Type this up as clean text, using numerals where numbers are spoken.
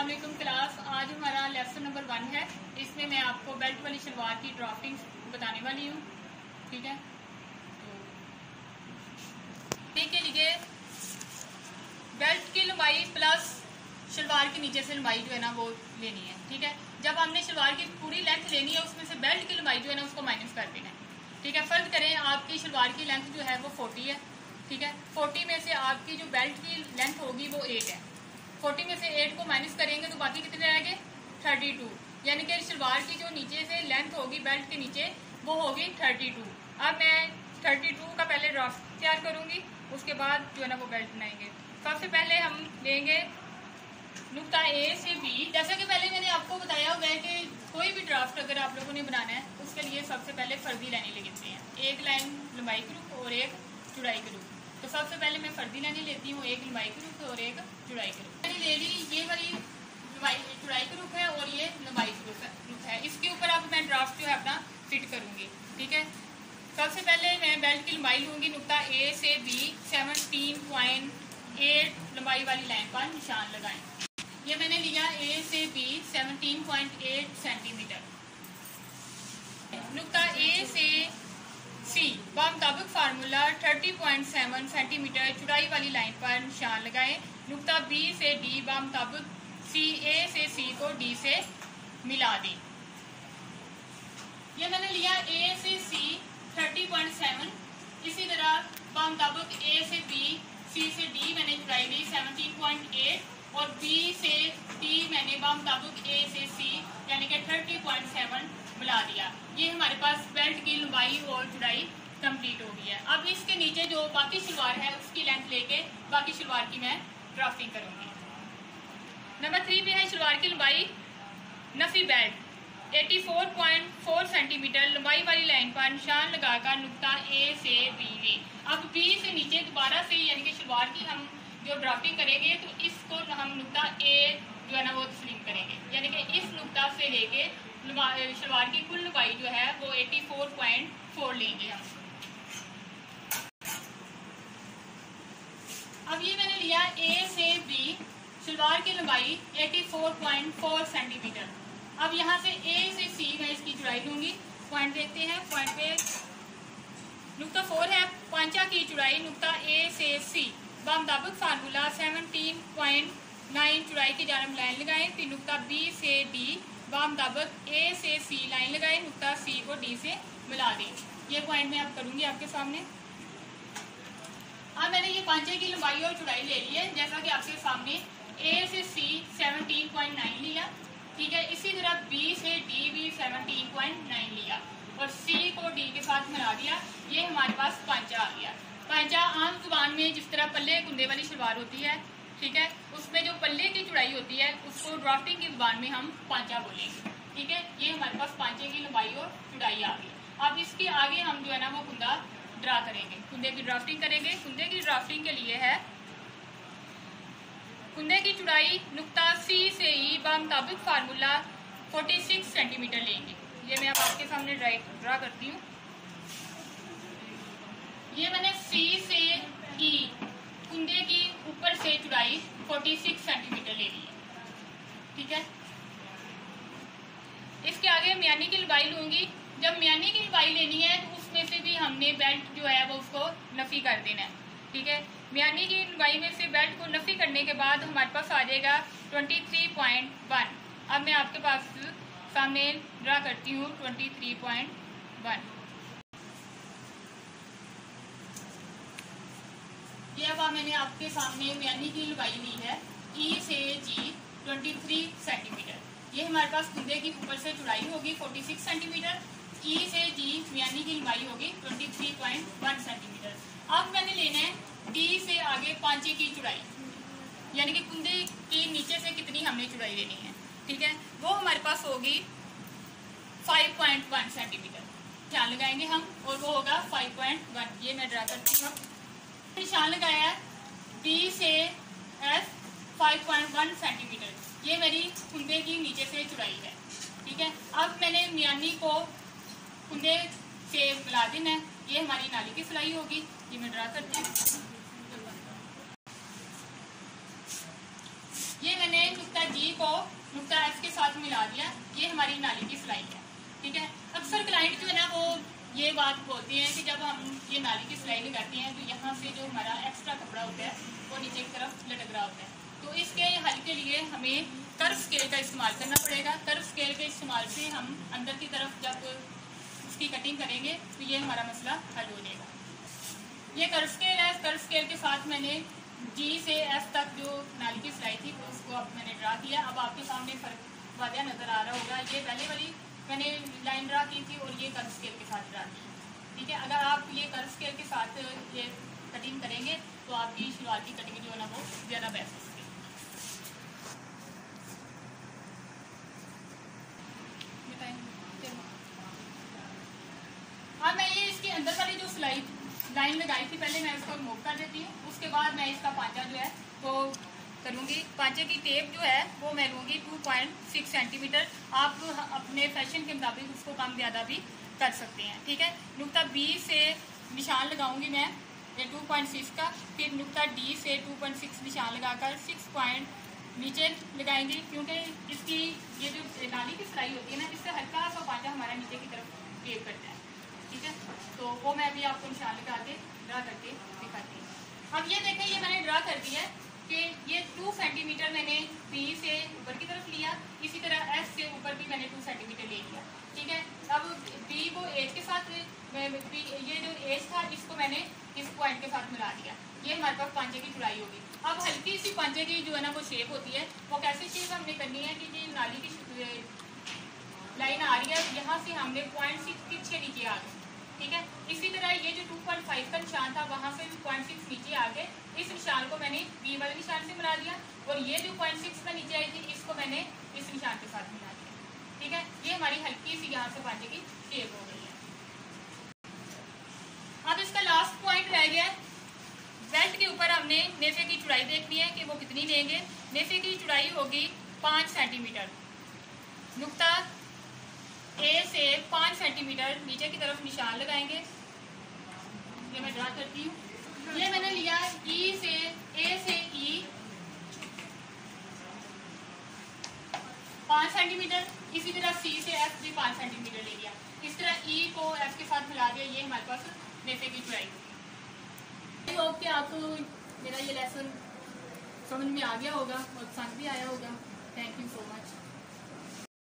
अस्सलाम वालेकुम क्लास। आज हमारा लेसन नंबर 1 है। इसमें मैं आपको बेल्ट वाली शलवार की ड्राफ्टिंग बताने वाली हूँ। ठीक है, तो के लिए बेल्ट की लंबाई प्लस शलवार के नीचे से लंबाई जो है ना वो लेनी है। ठीक है, जब हमने शलवार की पूरी लेंथ लेनी है उसमें से बेल्ट की लंबाई जो है ना उसको माइनस कर देना है। ठीक है, फर्ज करें आपकी शलवार की लेंथ जो है वो 40 है। ठीक है, 40 में से आपकी जो बेल्ट की लेंथ होगी वो 8 है। 40 में से 8 को माइनस करेंगे तो बाकी कितने रहेंगे 32, यानी कि शलवार की जो नीचे से लेंथ होगी बेल्ट के नीचे वो होगी 32। अब मैं 32 का पहले ड्राफ्ट तैयार करूंगी, उसके बाद जो है ना वो बेल्ट बनाएंगे। सबसे पहले हम लेंगे नुक्ता ए से बी। जैसा कि पहले मैंने आपको बताया हुआ है कि कोई भी ड्राफ्ट अगर आप लोगों ने बनाना है उसके लिए सबसे पहले फर्दी लाइनें लगती हैं, एक लाइन लंबाई के रूप और एक चौड़ाई के रूप। तो सबसे पहले मैं फर्दी लाइनें लेती हूँ, एक लंबाई के रूप और एक चौड़ाई के रूप। मैंने ले ली, ये वाली चौड़ाई के रूप है और ये लंबाई के रूप है। इसके ऊपर अब मैं ड्राफ्ट जो है अपना फिट करूंगी। ठीक है, सबसे पहले मैं बेल्ट की लंबाई लूंगी, नुक्ता ए से बी 17.8 लंबाई वाली लाइन पर निशान लगाएं। ये मैंने लिया ए से बी 17.8 सेंटीमीटर। नुक्ता ए से सी बामुताबिक फार्मूला 30.7 सेंटीमीटर चौड़ाई वाली लाइन पर निशान लगाएं। नुक्ता बी से डी बामुताबिक सी ए से सी को डी से मिला दें। ये मैंने लिया ए से सी 30.7, इसी तरह बामुताबिक ए से बी सी से डी मैंने चौड़ाई ली 17.8 और बी से डी मैंने बामुताबिक ए से सी यानी कि 30.7 मिला दिया। ये हमारे पास बेल्ट की लंबाई और चौड़ाई कंप्लीट हो गई है। अब इसके नीचे जो बाकी शलवार है उसकी लेंथ लेके बाकी शलवार की मैं ड्राफ्टिंग करूंगी। नंबर 3 पे है शलवार की लंबाई। नफी बेल्ट 84.4 सेंटीमीटर लंबाई वाली लाइन पर निशान लगाकर नुक्ता ए से बी ले। अब बी से नीचे दोबारा से यानी कि शलवार की हम जो ड्राफ्टिंग करेंगे तो इसको हम नुक्ता ए जो है ना वो तस्लीम करेंगे, यानी कि इस नुक्ता से लेके शलवार की कुल लंबाई जो है वो 84.4 लेंगे हम। अब ये मैंने लिया ए से बी शलवार की लंबाई 84.4 सेंटीमीटर। अब यहाँ से ए से सी मैं इसकी चौड़ाई लूंगी। पॉइंट देखते हैं, पॉइंट पे नुक्ता 4 है, पांचा की चौड़ाई नुक्ता ए से सी बामुताबिक फार्मूला 17.9 चौड़ाई की जानब लाइन लगाएं। फिर नुक्ता बी से डी बामुताबिक ए से सी लाइन लगाएं, नुक्ता सी को डी से मिला दें। ये पॉइंट मैं अब करूंगी आपके सामने। अब मैंने ये पांचे की लंबाई और चौड़ाई ले ली है, जैसा कि आपके सामने ए से सी 17.9 लिया। ठीक है, इसी तरह बी से डी भी 17.9 लिया और सी को डी के साथ मिला दिया। ये हमारे पास पांचा आ गया। पांचा आम जुबान में जिस तरह पल्ले कुंदे वाली शलवार होती है, ठीक है, उसमें जो पल्ले की चौड़ाई होती है उसको ड्राफ्टिंग की जुबान में हम पांचा बोलेंगे। ठीक है, ये हमारे पास पांचे की लंबाई और चौड़ाई आ गई। अब इसके आगे हम जो है ना वो कुंदा ड्रा करेंगे, कुंदे की ड्राफ्टिंग करेंगे। कुंदे की ड्राफ्टिंग के लिए है कुंदे की चौड़ाई नुक्ता सी से ई बामुताबिक फार्मूला 46 सेंटीमीटर लेंगे। ये मैं अब आपके सामने ड्रा करती हूँ। ये मैंने सी से ई कुंदे की ऊपर से चौड़ाई 46 सेंटीमीटर ले ली है। ठीक है, इसके आगे म्यानी की लंबाई लूंगी। जब म्यानी की लंबाई लेनी है तो उसमें से भी हमने बेल्ट जो है वो उसको नफी कर देना है। ठीक है, म्यानी की लंबाई में से बेल्ट को नफी करने के बाद हमारे पास आ जाएगा 23.1। अब मैं आपके पास सामने ड्रा करती हूँ 23.1। ये अब मैंने आपके सामने म्यानी की लंबाई ली है ई से जी 23 सेंटीमीटर। ये हमारे पास कुंदे की ऊपर से चौड़ाई होगी 46 सेंटीमीटर, ई से जी म्यानी की लंबाई होगी 23.1 सेंटीमीटर। अब मैंने लेना है डी से आगे पांचे की चौड़ाई, यानी कि कुंदे के नीचे से कितनी हमने चौड़ाई लेनी है। ठीक है, वो हमारे पास होगी 5.1 सेंटीमीटर। निशान लगाएंगे हम और वो होगा 5.1। ये मैं ड्रा करती हूँ। निशान लगाया है डी से एफ 5.1 सेंटीमीटर। ये मेरी कुंदे की नीचे से चौड़ाई है। ठीक है, अब मैंने म्यानी को कुंदे से मिला देना है। ये हमारी नाली की सिलाई होगी। ये मैं ड्रा करती हूँ। ये मैंने नुक्ता जी को नुक्ता एफ के साथ मिला दिया। ये हमारी नाली की सिलाई है, ठीक है। अक्सर क्लाइंट जो है ना वो ये बात बोलती हैं कि जब हम ये नाली की सिलाई लगाते हैं तो यहाँ से जो हमारा एक्स्ट्रा कपड़ा होता है वो नीचे की तरफ लटक रहा होता है। तो इसके हल के लिए हमें कर्व स्केल का इस्तेमाल करना पड़ेगा। कर्व स्केल के इस्तेमाल से हम अंदर की तरफ जब उसकी कटिंग करेंगे तो ये हमारा मसला हल हो जाएगा। ये कर्व स्केल है। कर्व स्केल के साथ मैंने जी से एफ तक जो नाली की सिलाई थी उसको अब मैंने ड्रा किया। अब आपके सामने फर्क वादिया नज़र आ रहा होगा। ये पहले वाली मैंने लाइन ड्रा की थी और ये कर्व स्केल के साथ ड्रा की, ठीक है। अगर आप ये कर्व स्केल के साथ ये कटिंग करेंगे तो आपकी शलवार की कटिंग जो है ना वो ज़्यादा बेस्ट होगी। अब मैं ये इसके अंदर वाली जो सिलाई लाइन लगाई थी पहले मैं इसको रिमूव कर देती हूँ। उसके बाद मैं इसका पांचा जो है वो करूँगी। पांचे की टेप जो है वो मैं लूँगी 2.6 सेंटीमीटर। आप अपने फैशन के मुताबिक उसको कम ज़्यादा भी कर सकते हैं, ठीक है। नुक्ता बी से निशान लगाऊंगी मैं ये 2.6 का, फिर नुक्ता डी से 2.6 निशान लगाकर 6 पॉइंट नीचे लगाएंगे, क्योंकि इसकी ये जो नाली की सिलाई होती है ना इससे हल्का सा पांचा हमारा नीचे की तरफ टेप करता है, ठीक है। तो वो मैं अभी आपको निशान लगा के ड्रा करके दिखाती हूँ। अब ये देखें ये मैंने ड्रा कर दिया है कि ये 2 सेंटीमीटर मैंने बी से ऊपर की तरफ लिया, इसी तरह एस से ऊपर भी मैंने 2 सेंटीमीटर ले लिया, ठीक है। अब बी को एज के साथ ये जो एज था इसको मैंने इस पॉइंट के साथ मिला दिया। ये हमारे पास पांचे की चौड़ाई होगी। अब हल्की सी पांचे की जो है ना वो शेप होती है, वो कैसी शेप हमने करनी है कि ये नाली की लाइन आ रही है, यहाँ से हमने 0.6 पीछे नीचे आ गए, ठीक है। इसी तरह ये जो 2.5 का निशान था वहाँ से भी 0.6 नीचे आ गए। इस निशान को मैंने बी वाले निशान से मिला दिया और ये जो 0.6 में नीचे आई थी इसको मैंने इस निशान के साथ मिला दिया, ठीक है। ये हमारी हल्की सी यहाँ से पांचे की शेप हो गई है। अब इसका लास्ट पॉइंट रह गया है। बेल्ट के ऊपर हमने नेफे की चौड़ाई देखनी है कि वो कितनी लेंगे। नेफे की चौड़ाई होगी 5 सेंटीमीटर। नुक्ता ए से 5 सेंटीमीटर नीचे की तरफ निशान लगाएंगे। ये मैं ड्रा करती हूँ। ये मैंने लिया ई से ए से ई 5 सेंटीमीटर, इसी तरह सी से एफ भी 5 सेंटीमीटर ले लिया। इस तरह ई को एफ के साथ मिला दिया। ये हमारे पास नेफे की चौड़ाई होगी। आई होप कि आपको मेरा ये लेसन समझ में आ गया होगा और पसंद भी आया होगा। Thank you so much.